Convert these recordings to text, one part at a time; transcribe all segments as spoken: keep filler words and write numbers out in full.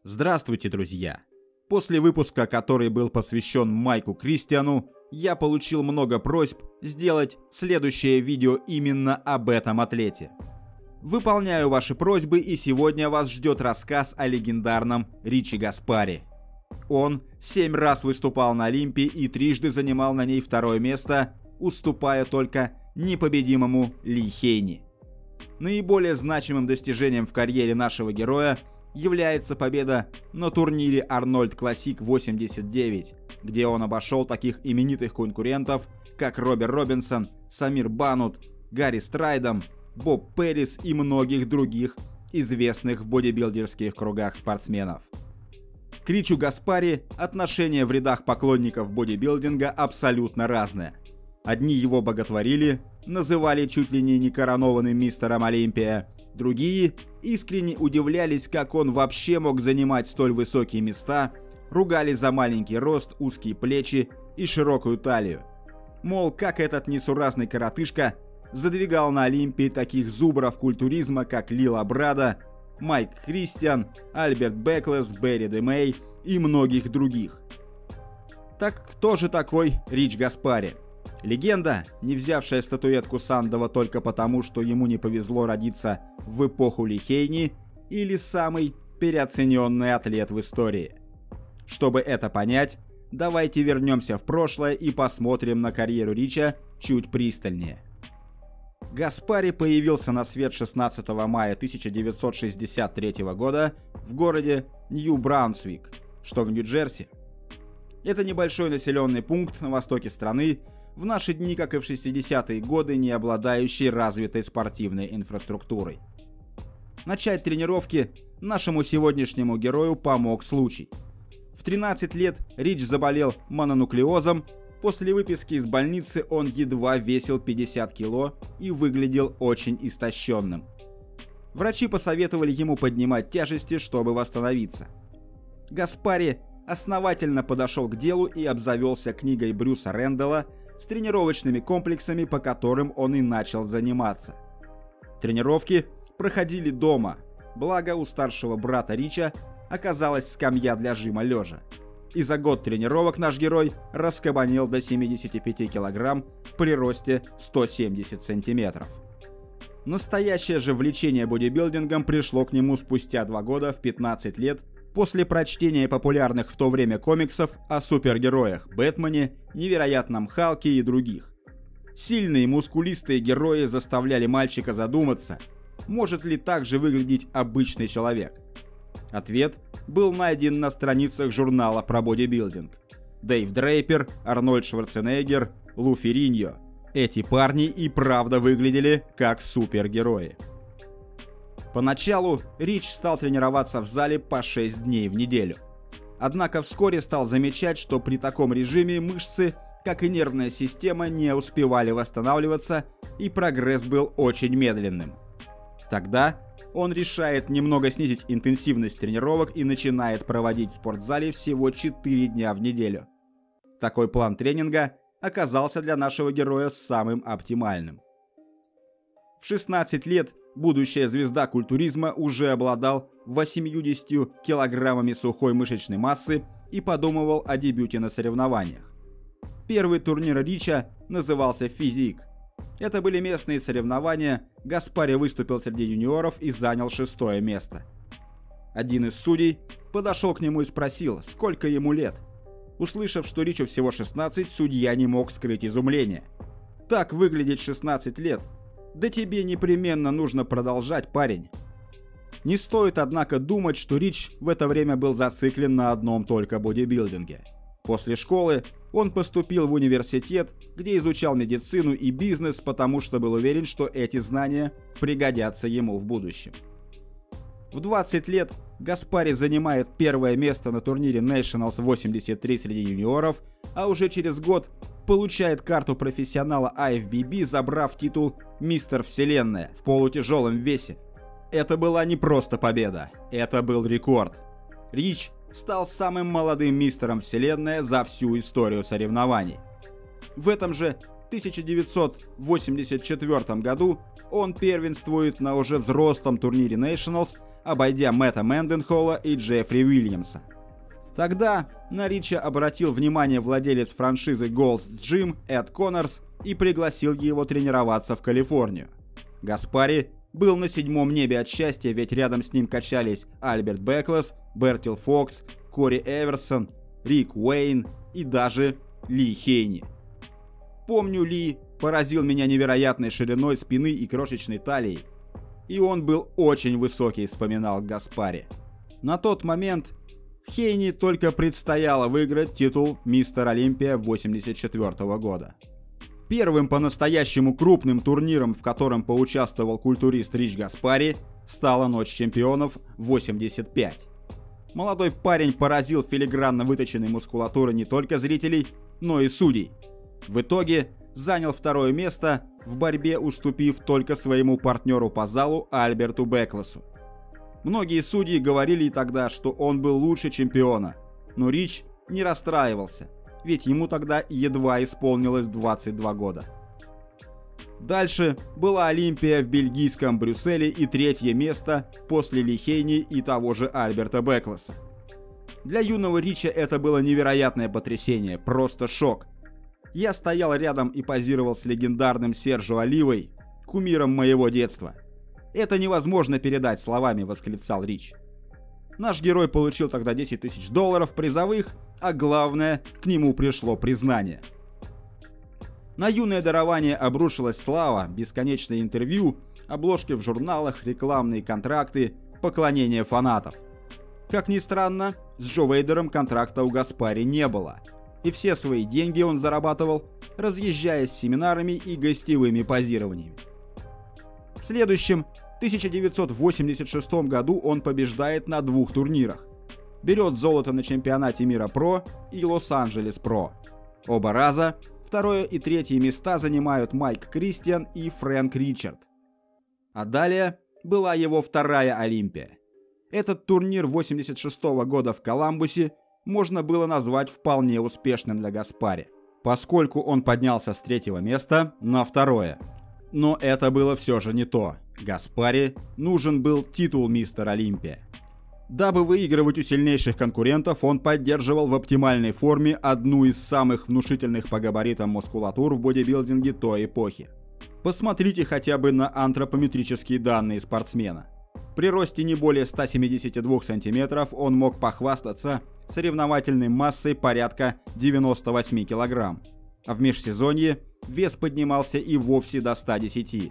Здравствуйте, друзья! После выпуска, который был посвящен Майку Кристиану, я получил много просьб сделать следующее видео именно об этом атлете. Выполняю ваши просьбы, и сегодня вас ждет рассказ о легендарном Ричи Гаспари. Он семь раз выступал на Олимпе и трижды занимал на ней второе место, уступая только непобедимому Ли Хейни. Наиболее значимым достижением в карьере нашего героя является победа на турнире Арнольд Классик восемьдесят девять, где он обошел таких именитых конкурентов, как Робер Робинсон, Самир Банут, Гарри Страйдом, Боб Пэрис и многих других известных в бодибилдерских кругах спортсменов. К Ричу Гаспари отношение в рядах поклонников бодибилдинга абсолютно разное. Одни его боготворили, называли чуть ли не некоронованным мистером Олимпия, другие искренне удивлялись, как он вообще мог занимать столь высокие места, ругали за маленький рост, узкие плечи и широкую талию. Мол, как этот несуразный коротышка задвигал на Олимпии таких зубров культуризма, как Лила Брада, Майк Кристиан, Альберт Беклес, Берри Де Мей и многих других. Так кто же такой Рич Гаспари? Легенда, не взявшая статуэтку Сандова только потому, что ему не повезло родиться в эпоху Ли Хейни, или самый переоцененный атлет в истории? Чтобы это понять, давайте вернемся в прошлое и посмотрим на карьеру Рича чуть пристальнее. Гаспари появился на свет шестнадцатого мая тысяча девятьсот шестьдесят третьего года в городе Нью-Брансуик, что в Нью-Джерси. Это небольшой населенный пункт на востоке страны, в наши дни, как и в шестидесятые годы, не обладающий развитой спортивной инфраструктурой. Начать тренировки нашему сегодняшнему герою помог случай. В тринадцать лет Рич заболел мононуклеозом. После выписки из больницы он едва весил пятьдесят кило и выглядел очень истощенным. Врачи посоветовали ему поднимать тяжести, чтобы восстановиться. Гаспари основательно подошел к делу и обзавелся книгой Брюса Рэндалла с тренировочными комплексами, по которым он и начал заниматься. Тренировки проходили дома, благо у старшего брата Рича оказалась скамья для жима лежа. И за год тренировок наш герой раскабанил до семидесяти пяти килограмм при росте сто семьдесят сантиметров. Настоящее же влечение бодибилдингом пришло к нему спустя два года в пятнадцать лет после прочтения популярных в то время комиксов о супергероях Бэтмене, Невероятном Халке и других. Сильные мускулистые герои заставляли мальчика задуматься, может ли так же выглядеть обычный человек. Ответ был найден на страницах журнала про бодибилдинг. Дэйв Дрейпер, Арнольд Шварценеггер, Лу Ферриньо. Эти парни и правда выглядели как супергерои. Поначалу Рич стал тренироваться в зале по шесть дней в неделю. Однако вскоре стал замечать, что при таком режиме мышцы, как и нервная система, не успевали восстанавливаться, и прогресс был очень медленным. Тогда он решает немного снизить интенсивность тренировок и начинает проводить в спортзале всего четыре дня в неделю. Такой план тренинга оказался для нашего героя самым оптимальным. В шестнадцать лет будущая звезда культуризма уже обладал восемьюдесятью килограммами сухой мышечной массы и подумывал о дебюте на соревнованиях. Первый турнир Рича назывался «Физик». Это были местные соревнования, Гаспари выступил среди юниоров и занял шестое место. Один из судей подошел к нему и спросил, сколько ему лет. Услышав, что Ричу всего шестнадцать, судья не мог скрыть изумление. «Так выглядеть шестнадцать лет? Да тебе непременно нужно продолжать, парень». Не стоит, однако, думать, что Рич в это время был зациклен на одном только бодибилдинге. После школы он поступил в университет, где изучал медицину и бизнес, потому что был уверен, что эти знания пригодятся ему в будущем. В двадцать лет Гаспари занимает первое место на турнире Nationals восемьдесят три среди юниоров, а уже через год получает карту профессионала ай эф би би, забрав титул «Мистер Вселенная» в полутяжелом весе. Это была не просто победа, это был рекорд. Рич стал самым молодым мистером Вселенная за всю историю соревнований. В этом же тысяча девятьсот восемьдесят четвёртом году он первенствует на уже взрослом турнире Nationals, обойдя Мэтта Мэнденхолла и Джеффри Уильямса. Тогда на Рича обратил внимание владелец франшизы Gold's Gym Эд Коннорс и пригласил его тренироваться в Калифорнию. Гаспари был на седьмом небе от счастья, ведь рядом с ним качались Альберт Бэклес, Бертил Фокс, Кори Эверсон, Рик Уэйн и даже Ли Хейни. Помню, Ли поразил меня невероятной шириной спины и крошечной талией. И он был очень высокий, вспоминал Гаспари. На тот момент Хейни только предстояло выиграть титул Мистер Олимпия восемьдесят четвёртого года. Первым по-настоящему крупным турниром, в котором поучаствовал культурист Рич Гаспари, стала Ночь чемпионов восемьдесят пять. Молодой парень поразил филигранно выточенной мускулатурой не только зрителей, но и судей. В итоге занял второе место в борьбе, уступив только своему партнеру по залу Альберту Бэклесу. Многие судьи говорили тогда, что он был лучше чемпиона, но Рич не расстраивался, ведь ему тогда едва исполнилось двадцать два года. Дальше была Олимпия в бельгийском Брюсселе и третье место после Ли Хейни и того же Альберта Бэклеса. Для юного Рича это было невероятное потрясение, просто шок. Я стоял рядом и позировал с легендарным Серджио Оливой, кумиром моего детства. «Это невозможно передать словами», — восклицал Рич. Наш герой получил тогда десять тысяч долларов призовых, а главное, к нему пришло признание. На юное дарование обрушилась слава, бесконечные интервью, обложки в журналах, рекламные контракты, поклонение фанатов. Как ни странно, с Джо Вейдером контракта у Гаспари не было. И все свои деньги он зарабатывал, разъезжая с семинарами и гостевыми позированиями. В следующем, тысяча девятьсот восемьдесят шестом году он побеждает на двух турнирах. Берет золото на чемпионате мира Про и Лос-Анджелес Про. Оба раза второе и третье места занимают Майк Кристиан и Фрэнк Ричард. А далее была его вторая Олимпия. Этот турнир восемьдесят шестого года в Коламбусе можно было назвать вполне успешным для Гаспари, поскольку он поднялся с третьего места на второе. Но это было все же не то. Гаспари нужен был титул Мистер Олимпия. Дабы выигрывать у сильнейших конкурентов, он поддерживал в оптимальной форме одну из самых внушительных по габаритам мускулатур в бодибилдинге той эпохи. Посмотрите хотя бы на антропометрические данные спортсмена. При росте не более ста семидесяти двух сантиметров он мог похвастаться соревновательной массой порядка девяноста восьми килограмм, а в межсезонье вес поднимался и вовсе до ста десяти.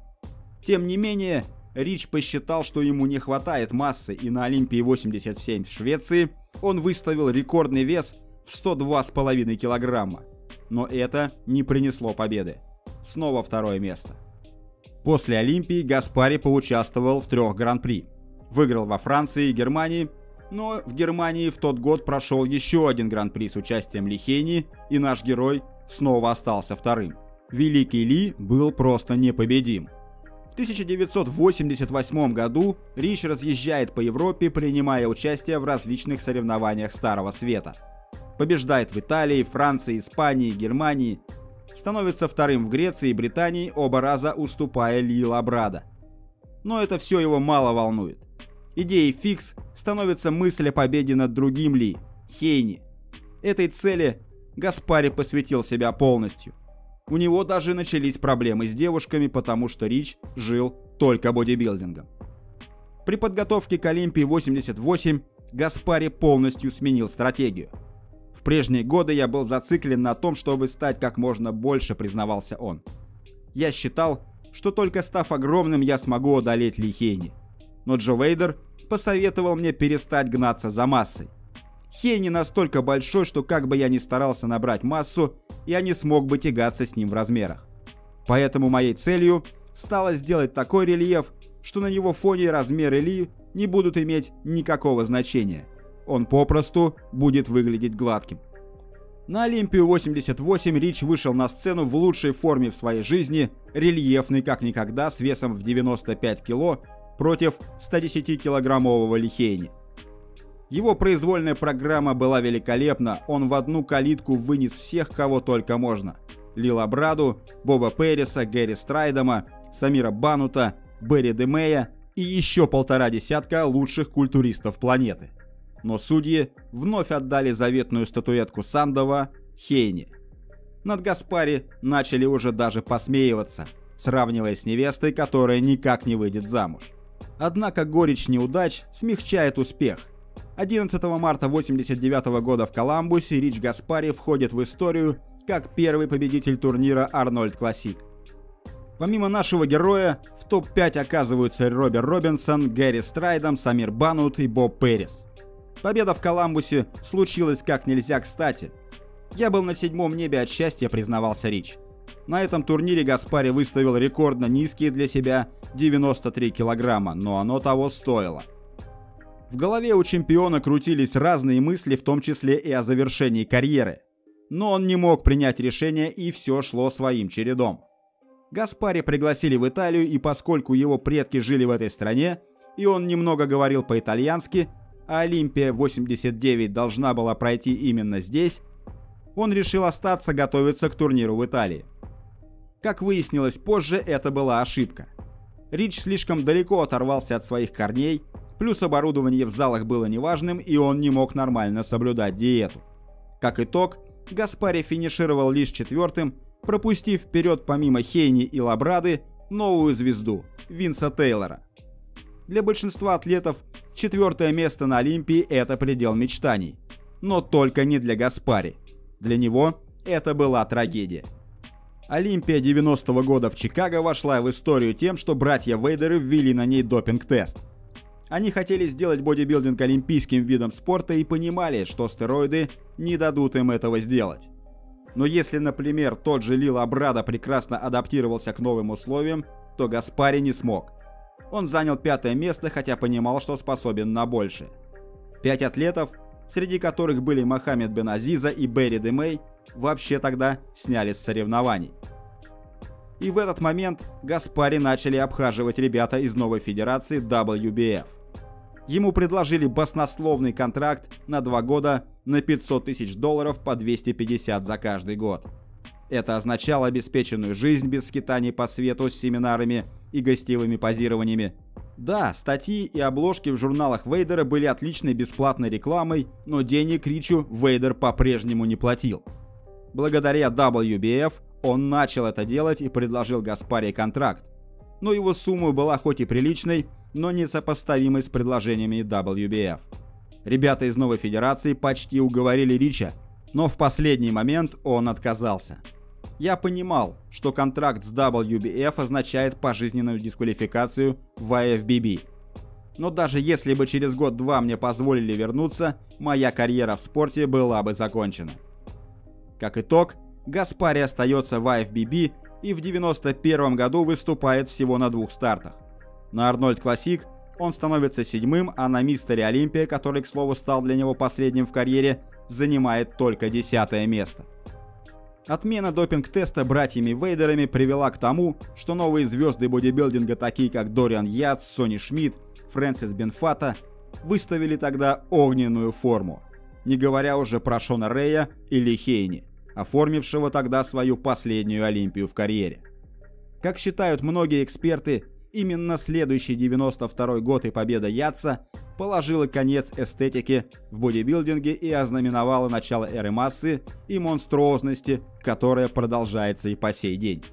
Тем не менее, Рич посчитал, что ему не хватает массы, и на Олимпии восемьдесят семь в Швеции он выставил рекордный вес в сто два с половиной килограмма. Но это не принесло победы. Снова второе место. После Олимпии Гаспари поучаствовал в трех гран-при. Выиграл во Франции и Германии, но в Германии в тот год прошел еще один гран-при с участием Ли Хейни, и наш герой снова остался вторым. Великий Ли был просто непобедим. В тысяча девятьсот восемьдесят восьмом году Рич разъезжает по Европе, принимая участие в различных соревнованиях Старого Света. Побеждает в Италии, Франции, Испании, Германии. Становится вторым в Греции и Британии, оба раза уступая Ли Лабрадо. Но это все его мало волнует. Идеей фикс становится мысль о победе над другим Ли, Хейни. Этой цели Гаспари посвятил себя полностью. У него даже начались проблемы с девушками, потому что Рич жил только бодибилдингом. При подготовке к Олимпии восемьдесят восемь Гаспари полностью сменил стратегию. В прежние годы я был зациклен на том, чтобы стать как можно больше, признавался он. Я считал, что только став огромным, я смогу одолеть Ли Хейни. Но Джо Вейдер посоветовал мне перестать гнаться за массой. Хейни настолько большой, что как бы я ни старался набрать массу, я не смог бы тягаться с ним в размерах. Поэтому моей целью стало сделать такой рельеф, что на его фоне размеры Ли не будут иметь никакого значения. Он попросту будет выглядеть гладким. На Олимпию восемьдесят восемь Рич вышел на сцену в лучшей форме в своей жизни, рельефный как никогда, с весом в девяносто пять кило против стодесятикилограммового Ли Хейни. Его произвольная программа была великолепна, он в одну калитку вынес всех, кого только можно. Ли Лабраду, Боба Перриса, Гэри Страйдома, Самира Банута, Берри Демея, и еще полтора десятка лучших культуристов планеты. Но судьи вновь отдали заветную статуэтку Сандова Хейни. Над Гаспари начали уже даже посмеиваться, сравнивая с невестой, которая никак не выйдет замуж. Однако горечь неудач смягчает успех. одиннадцатого марта восемьдесят девятого года в Коламбусе Рич Гаспари входит в историю как первый победитель турнира Арнольд Классик. Помимо нашего героя, в топ пять оказываются Робер Робинсон, Гэри Страйдом, Самир Банут и Боб Пэрис. Победа в Коламбусе случилась как нельзя кстати. Я был на седьмом небе от счастья, признавался Рич. На этом турнире Гаспари выставил рекордно низкие для себя девяносто три килограмма, но оно того стоило. В голове у чемпиона крутились разные мысли, в том числе и о завершении карьеры. Но он не мог принять решение, и все шло своим чередом. Гаспари пригласили в Италию, и поскольку его предки жили в этой стране, и он немного говорил по-итальянски, а Олимпия восемьдесят девять должна была пройти именно здесь, он решил остаться готовиться к турниру в Италии. Как выяснилось позже, это была ошибка. Рич слишком далеко оторвался от своих корней, плюс оборудование в залах было неважным, и он не мог нормально соблюдать диету. Как итог, Гаспари финишировал лишь четвертым, пропустив вперед помимо Хейни и Лабрады новую звезду – Винса Тейлора. Для большинства атлетов четвертое место на Олимпии – это предел мечтаний. Но только не для Гаспари. Для него это была трагедия. Олимпия девяностого года в Чикаго вошла в историю тем, что братья Вейдеры ввели на ней допинг-тест. Они хотели сделать бодибилдинг олимпийским видом спорта и понимали, что стероиды не дадут им этого сделать. Но если, например, тот же Лил Абрада прекрасно адаптировался к новым условиям, то Гаспари не смог. Он занял пятое место, хотя понимал, что способен на большее. Пять атлетов, среди которых были Мохаммед Беназиза и Берри Де Мей, вообще тогда сняли с соревнований. И в этот момент Гаспари начали обхаживать ребята из новой федерации дабл ю би эф. Ему предложили баснословный контракт на два года на пятьсот тысяч долларов по двести пятьдесят за каждый год. Это означало обеспеченную жизнь без скитаний по свету с семинарами и гостевыми позированиями. Да, статьи и обложки в журналах Вейдера были отличной бесплатной рекламой, но денег Ричу Вейдер по-прежнему не платил. Благодаря дабл ю би эф он начал это делать и предложил Гаспари контракт. Но его сумма была хоть и приличной, но несопоставимой с предложениями дабл ю би эф. Ребята из новой федерации почти уговорили Рича, но в последний момент он отказался. Я понимал, что контракт с дабл ю би эф означает пожизненную дисквалификацию в ай эф би би. Но даже если бы через год-два мне позволили вернуться, моя карьера в спорте была бы закончена. Как итог, Гаспари остается в ай эф би би и в девяносто первом году выступает всего на двух стартах. На Арнольд Классик он становится седьмым, а на Мистере Олимпия, который, к слову, стал для него последним в карьере, занимает только десятое место. Отмена допинг-теста братьями Вейдерами привела к тому, что новые звезды бодибилдинга, такие как Дориан Ятс, Сони Шмидт, Фрэнсис Бенфата, выставили тогда огненную форму, не говоря уже про Шона Рэя или Хейни, оформившего тогда свою последнюю Олимпию в карьере. Как считают многие эксперты, именно следующий девяносто второй год и победа Ятса положила конец эстетике в бодибилдинге и ознаменовала начало эры массы и монструозности, которая продолжается и по сей день.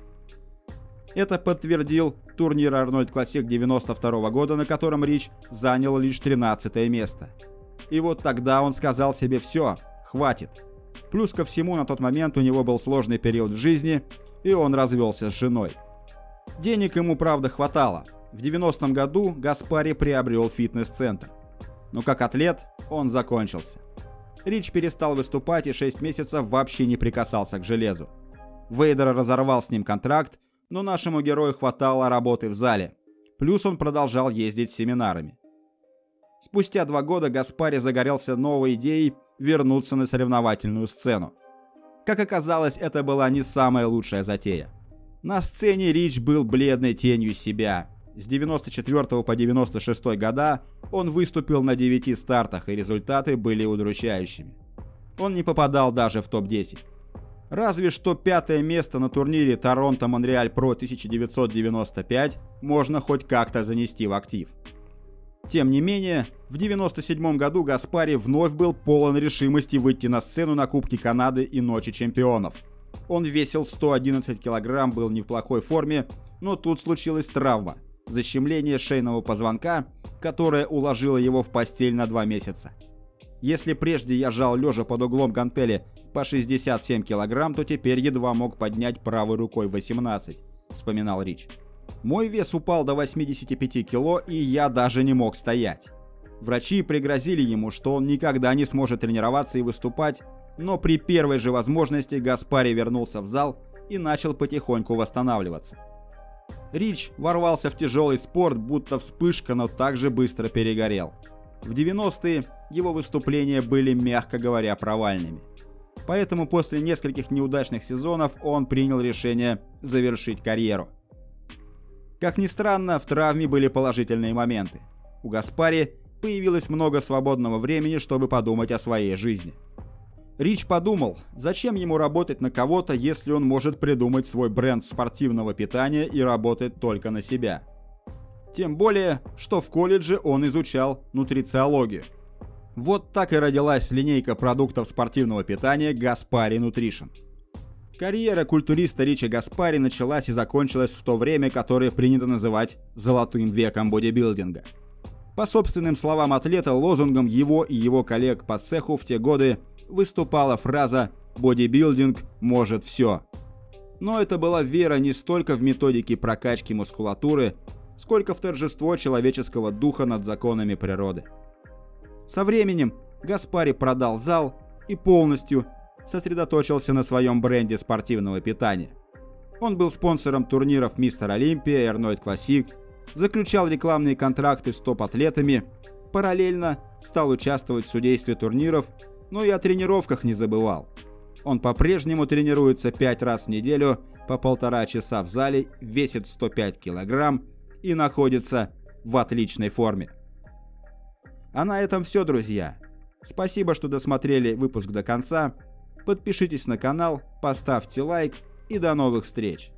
Это подтвердил турнир Арнольд Классик девяносто второго года, на котором Рич занял лишь тринадцатое место. И вот тогда он сказал себе: все, хватит. Плюс ко всему, на тот момент у него был сложный период в жизни, и он развелся с женой. Денег ему, правда, хватало. В девяностом году Гаспари приобрел фитнес-центр. Но как атлет он закончился. Рич перестал выступать и шесть месяцев вообще не прикасался к железу. Вейдер разорвал с ним контракт, но нашему герою хватало работы в зале. Плюс он продолжал ездить с семинарами. Спустя два года Гаспари загорелся новой идеей вернуться на соревновательную сцену. Как оказалось, это была не самая лучшая затея. На сцене Рич был бледной тенью себя. С девяносто четвёртого по девяносто шестой года он выступил на девяти стартах, и результаты были удручающими. Он не попадал даже в топ десять. Разве что пятое место на турнире Торонто-Монреаль Про тысяча девятьсот девяносто пять можно хоть как-то занести в актив. Тем не менее, в девяносто седьмом году Гаспари вновь был полон решимости выйти на сцену на Кубке Канады и Ночи чемпионов. Он весил сто одиннадцать килограмм, был не в плохой форме, но тут случилась травма – защемление шейного позвонка, которое уложило его в постель на два месяца. Если прежде я жал лежа под углом гантели по шестьдесят семь килограмм, то теперь едва мог поднять правой рукой восемнадцать, вспоминал Рич. Мой вес упал до восьмидесяти пяти кило, и я даже не мог стоять. Врачи пригрозили ему, что он никогда не сможет тренироваться и выступать, но при первой же возможности Гаспари вернулся в зал и начал потихоньку восстанавливаться. Рич ворвался в тяжелый спорт, будто вспышка, но также быстро перегорел. В девяностые его выступления были, мягко говоря, провальными. Поэтому после нескольких неудачных сезонов он принял решение завершить карьеру. Как ни странно, в травме были положительные моменты. У Гаспари появилось много свободного времени, чтобы подумать о своей жизни. Рич подумал, зачем ему работать на кого-то, если он может придумать свой бренд спортивного питания и работать только на себя. Тем более, что в колледже он изучал нутрициологию. Вот так и родилась линейка продуктов спортивного питания Гаспари Nutrition. Карьера культуриста Рича Гаспари началась и закончилась в то время, которое принято называть «золотым веком бодибилдинга». По собственным словам атлета, лозунгом его и его коллег по цеху в те годы выступала фраза «бодибилдинг может все». Но это была вера не столько в методики прокачки мускулатуры, сколько в торжество человеческого духа над законами природы. Со временем Гаспари продал зал и полностью сосредоточился на своем бренде спортивного питания. Он был спонсором турниров Мистер Олимпия и Арнольд Классик, заключал рекламные контракты с топ-атлетами, параллельно стал участвовать в судействе турниров, но и о тренировках не забывал. Он по-прежнему тренируется пять раз в неделю по полтора часа в зале, весит сто пять килограмм и находится в отличной форме. А на этом все, друзья. Спасибо, что досмотрели выпуск до конца. Подпишитесь на канал, поставьте лайк и до новых встреч!